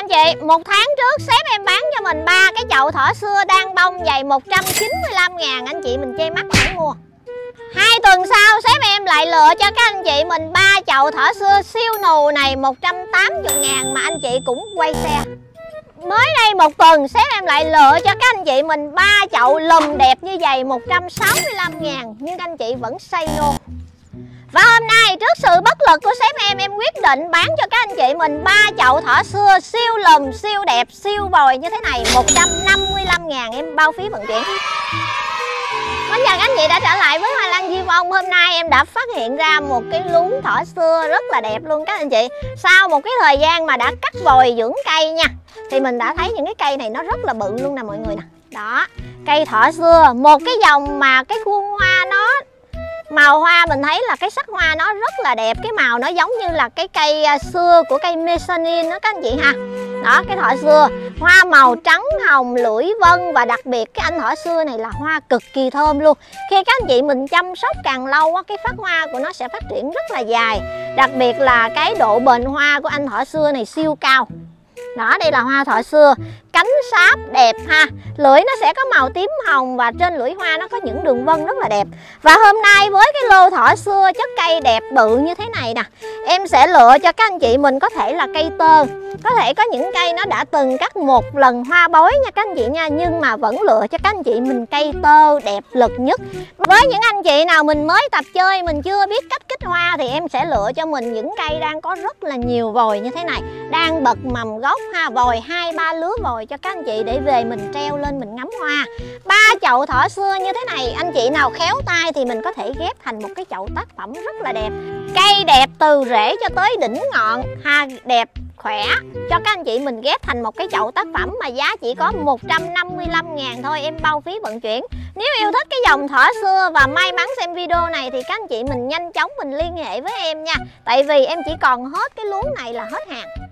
Anh chị, một tháng trước sếp em bán cho mình 3 cái chậu thỏ xưa đang bông dày 195.000. Anh chị mình chê mắc hãy mua. 2 tuần sau sếp em lại lựa cho các anh chị mình 3 chậu thỏ xưa siêu nù này 180.000 mà anh chị cũng quay xe. Mới đây một tuần sếp em lại lựa cho các anh chị mình 3 chậu lùm đẹp như vậy 165.000 nhưng các anh chị vẫn say no. Và hôm nay trước sự bất lực của sếp em quyết định bán cho các anh chị mình 3 chậu thỏ xưa siêu lùm, siêu đẹp, siêu vòi như thế này 155.000 em bao phí vận chuyển. Bây giờ các anh chị đã trở lại với Hoa Lan Diêm Ông. Hôm nay em đã phát hiện ra một cái luống thỏ xưa rất là đẹp luôn các anh chị. Sau một cái thời gian mà đã cắt vòi dưỡng cây nha, thì mình đã thấy những cái cây này nó rất là bự luôn nè mọi người nè. Đó, cây thỏ xưa, một cái dòng mà cái khuôn hoa nó màu hoa mình thấy là cái sắc hoa nó rất là đẹp. Cái màu nó giống như là cái cây xưa của cây mezzanine đó các anh chị ha. Đó, cái thỏ xưa hoa màu trắng hồng lưỡi vân. Và đặc biệt cái anh thỏ xưa này là hoa cực kỳ thơm luôn. Khi các anh chị mình chăm sóc càng lâu cái phát hoa của nó sẽ phát triển rất là dài. Đặc biệt là cái độ bền hoa của anh thỏ xưa này siêu cao. Đó, đây là hoa thỏ xưa, cánh sáp đẹp ha. Lưỡi nó sẽ có màu tím hồng và trên lưỡi hoa nó có những đường vân rất là đẹp. Và hôm nay với cái lô thỏ xưa chất cây đẹp bự như thế này nè, em sẽ lựa cho các anh chị mình có thể là cây tơ. Có thể có những cây nó đã từng cắt một lần hoa bói nha các anh chị nha, nhưng mà vẫn lựa cho các anh chị mình cây tơ đẹp lực nhất. Với những anh chị nào mình mới tập chơi, mình chưa biết cách kích hoa thì em sẽ lựa cho mình những cây đang có rất là nhiều vòi như thế này, đang bật mầm gốc ha, vòi 2-3 lứa vòi cho các anh chị để về mình treo lên mình ngắm hoa. 3 chậu thỏ xưa như thế này, anh chị nào khéo tay thì mình có thể ghép thành một cái chậu tác phẩm rất là đẹp. Cây đẹp từ rễ cho tới đỉnh ngọn ha, đẹp khỏe cho các anh chị mình ghép thành một cái chậu tác phẩm mà giá chỉ có 155.000 thôi, em bao phí vận chuyển. Nếu yêu thích cái dòng thỏ xưa và may mắn xem video này thì các anh chị mình nhanh chóng mình liên hệ với em nha. Tại vì em chỉ còn hết cái luống này là hết hàng.